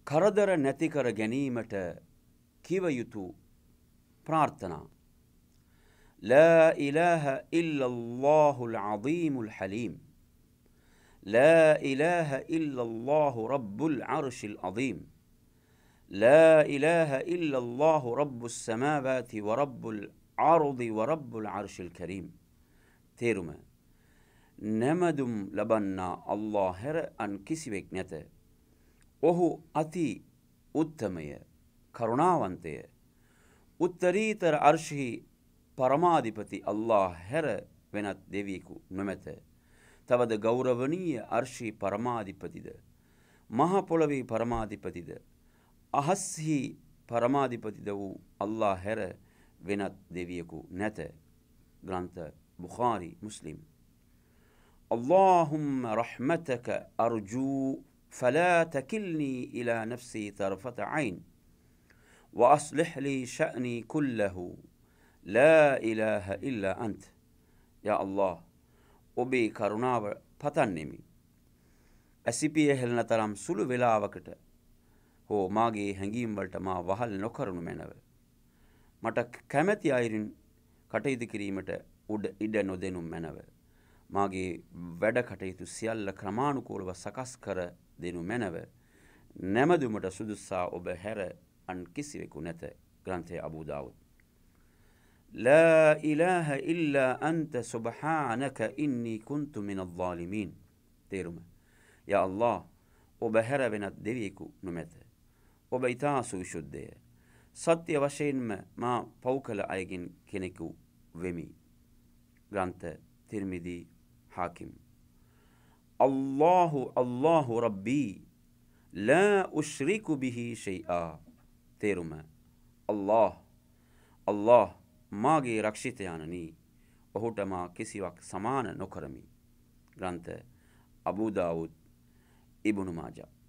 කරදර නැති කර ගැනීමට කිව යුතු ප්‍රාර්ථනා. ලා ඉලාහා ඉල්ලල්ලාහුල් අසීමුල් හලීම්. ලා ඉලාහා ඉල්ලල්ලාහු රබ්බුල් අර්ශිල් අසීම්. لا إله إلا الله رب السماوات ورب الأرض ورب العرش الكريم. තේරුම නැමදුම් ලබන්නා අල්ලාහ් හැර අන් කිසිවෙක් නැත. ඔහු අති උත්තමය, කරුණාවන්තය, උත්තරීතර අර්ශෙහි පරමාධිපති අල්ලාහ් හැර වෙනත් දෙවියෙකු නොමැත. තවද ගෞරවනීය අර්ශෙහි පරමාධිපතිද, මහ පොළොවේ පරමාධිපතිද, අහස්හි පරමාධිපතිද වූ අල්ලාහ් හැර වෙනත් දෙවියෙකු නැත. ග්‍රන්ථ බුඛාරි මුස්ලිම්. اللهم رحمتك أرجو فلا تكلني إلى نفسي طرفة عين وأصلح لي شأني كله لا إله إلا أنت. يا الله ඔබේ කරුණාව පතන්නෙමි. ඇසිපිය හෙළන තරම් සුළු වේලාවකට හෝ මාගේ හැඟීම් වලට මා වහල් නොකරනු මැනව. මට කැමැති අයුරින් කටයුතු කිරීමට ඉඩ නොදෙනු මැනව. මාගේ වැඩ කටයුතු සියල්ල ක්‍රමානුකූලව සකස් කර දෙනු මැනව. නැමදුමට සුදුස්සා ඔබ හැර අන් කිසිවෙකු නැත. ග්‍රන්ථය අබූ දාවුද්. ලා ඉලාහා ඉල්ලා අන්ත සුබ්හානක ඉන්නී කුන්තු මිනල් ظාලිමීන්. තේරුම. යා අල්ලාහ් ඔබ හැර වෙනත් දෙවියෙකු නොමැත. ඔබ ඊතා සුවිශුද්ධය. සත්‍ය වශයෙන්ම මා පව් කළ අයගෙන් කෙනෙකු වෙමි. ග්‍රන්ථ තිර්මිදි حاكم. الله الله ربي لا أشرك به شيئا. තේරුම. අල්ලාහ් අල්ලාහ් මාගේ රක්ෂිතයාණනි, ඔහුට මා කිසිවක් සමාන නොකරමි. ග්‍රන්ථ අබූ දාවුද්, ඉබ්නු මාජා.